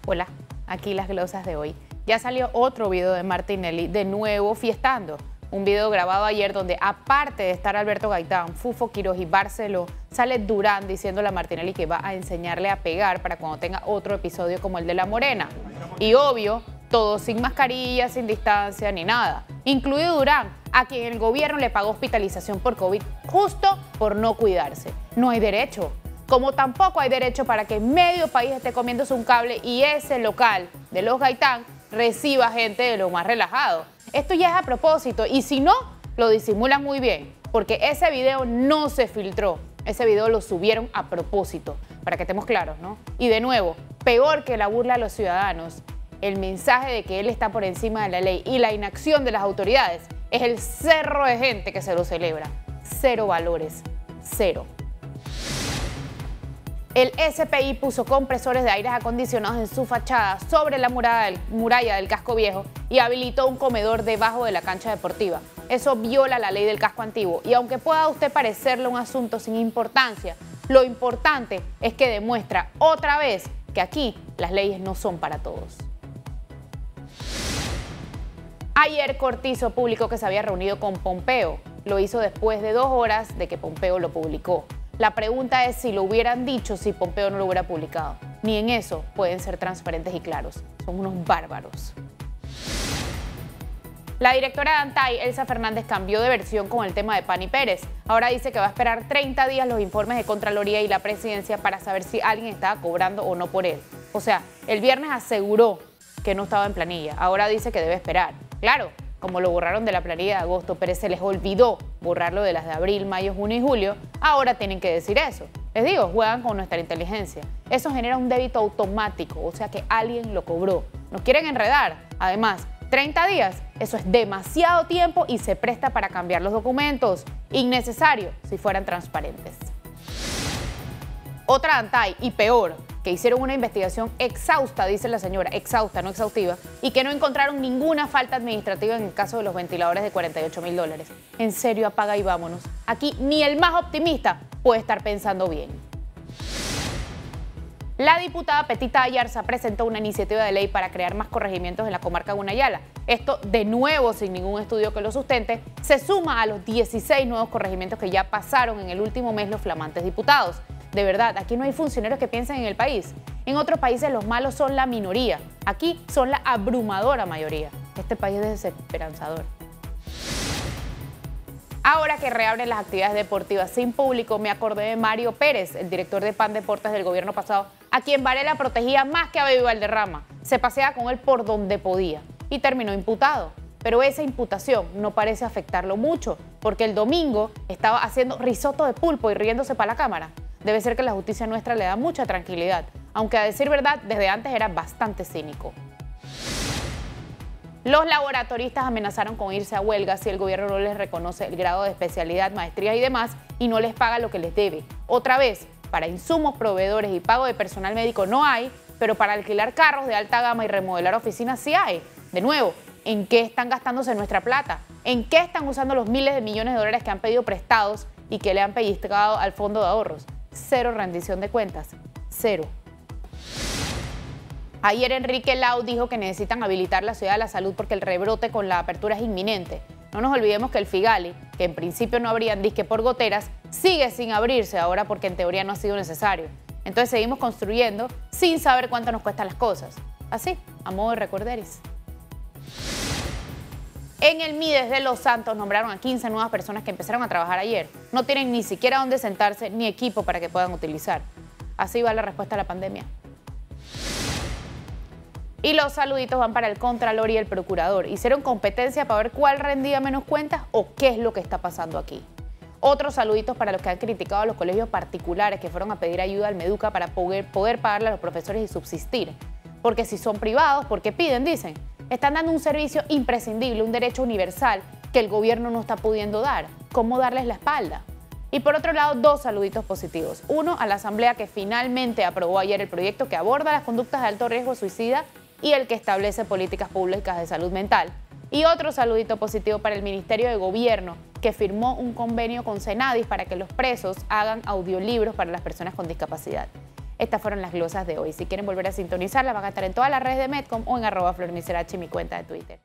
Hola, aquí las glosas de hoy. Ya salió otro video de Martinelli, de nuevo fiestando. Un video grabado ayer donde, aparte de estar Alberto Gaitán, Fufo Quiroz y Barceló, sale Durán diciéndole a Martinelli que va a enseñarle a pegar para cuando tenga otro episodio como el de La Morena. Y obvio, todo sin mascarilla, sin distancia ni nada. Incluido Durán, a quien el gobierno le pagó hospitalización por COVID justo por no cuidarse. No hay derecho. Como tampoco hay derecho para que medio país esté comiéndose un cable y ese local de los Gaitán reciba gente de lo más relajado. Esto ya es a propósito y si no, lo disimulan muy bien, porque ese video no se filtró. Ese video lo subieron a propósito, para que estemos claros, ¿no? Y de nuevo, peor que la burla a los ciudadanos, el mensaje de que él está por encima de la ley y la inacción de las autoridades es el cerro de gente que se lo celebra. Cero valores, cero. El SPI puso compresores de aires acondicionados en su fachada sobre la muralla del casco viejo y habilitó un comedor debajo de la cancha deportiva. Eso viola la ley del casco antiguo y aunque pueda a usted parecerle un asunto sin importancia, lo importante es que demuestra otra vez que aquí las leyes no son para todos. Ayer Cortizo publicó que se había reunido con Pompeo. Lo hizo después de 2 horas de que Pompeo lo publicó. La pregunta es si lo hubieran dicho si Pompeo no lo hubiera publicado. Ni en eso pueden ser transparentes y claros. Son unos bárbaros. La directora de ANTAI, Elsa Fernández, cambió de versión con el tema de Pani Pérez. Ahora dice que va a esperar 30 días los informes de Contraloría y la Presidencia para saber si alguien estaba cobrando o no por él. O sea, el viernes aseguró que no estaba en planilla. Ahora dice que debe esperar. Claro, como lo borraron de la planilla de agosto, pero se les olvidó borrarlo de las de abril, mayo, junio y julio, ahora tienen que decir eso. Les digo, juegan con nuestra inteligencia. Eso genera un débito automático, o sea que alguien lo cobró. Nos quieren enredar. Además, 30 días, eso es demasiado tiempo y se presta para cambiar los documentos. Innecesario si fueran transparentes. Otra ANTAI, y peor, que hicieron una investigación exhausta, dice la señora, exhausta, no exhaustiva, y que no encontraron ninguna falta administrativa en el caso de los ventiladores de $48.000. En serio, apaga y vámonos. Aquí ni el más optimista puede estar pensando bien. La diputada Petita Ayarza presentó una iniciativa de ley para crear más corregimientos en la comarca de Gunayala. Esto, de nuevo, sin ningún estudio que lo sustente, se suma a los 16 nuevos corregimientos que ya pasaron en el último mes los flamantes diputados. De verdad, aquí no hay funcionarios que piensen en el país. En otros países los malos son la minoría. Aquí son la abrumadora mayoría. Este país es desesperanzador. Ahora que reabren las actividades deportivas sin público, me acordé de Mario Pérez, el director de PAN Deportes del gobierno pasado, a quien Varela protegía más que a Baby Valderrama. Se paseaba con él por donde podía y terminó imputado. Pero esa imputación no parece afectarlo mucho, porque el domingo estaba haciendo risotto de pulpo y riéndose para la cámara. Debe ser que la justicia nuestra le da mucha tranquilidad, aunque a decir verdad, desde antes era bastante cínico. Los laboratoristas amenazaron con irse a huelga si el gobierno no les reconoce el grado de especialidad, maestría y demás y no les paga lo que les debe. Otra vez, para insumos, proveedores y pago de personal médico no hay, pero para alquilar carros de alta gama y remodelar oficinas sí hay. De nuevo, ¿en qué están gastándose nuestra plata? ¿En qué están usando los miles de millones de dólares que han pedido prestados y que le han pellizcado al fondo de ahorros? Cero rendición de cuentas, cero. Ayer Enrique Lau dijo que necesitan habilitar la ciudad de la salud porque el rebrote con la apertura es inminente. No nos olvidemos que el Figali, que en principio no abrían disque por goteras, sigue sin abrirse ahora porque en teoría no ha sido necesario. Entonces seguimos construyendo sin saber cuánto nos cuestan las cosas. Así, a modo de recorderis. En el MIDES de Los Santos nombraron a 15 nuevas personas que empezaron a trabajar ayer. No tienen ni siquiera dónde sentarse ni equipo para que puedan utilizar. Así va la respuesta a la pandemia. Y los saluditos van para el Contralor y el Procurador. Hicieron competencia para ver cuál rendía menos cuentas o qué es lo que está pasando aquí. Otros saluditos para los que han criticado a los colegios particulares que fueron a pedir ayuda al Meduca para poder pagarle a los profesores y subsistir. Porque si son privados, ¿por qué piden? Dicen. Están dando un servicio imprescindible, un derecho universal que el gobierno no está pudiendo dar. ¿Cómo darles la espalda? Y por otro lado, 2 saluditos positivos. Uno, a la Asamblea que finalmente aprobó ayer el proyecto que aborda las conductas de alto riesgo suicida y el que establece políticas públicas de salud mental. Y otro saludito positivo para el Ministerio de Gobierno, que firmó un convenio con Senadis para que los presos hagan audiolibros para las personas con discapacidad. Estas fueron las glosas de hoy. Si quieren volver a sintonizarlas, van a estar en todas las redes de Medcom o en @flormicerache, mi cuenta de Twitter.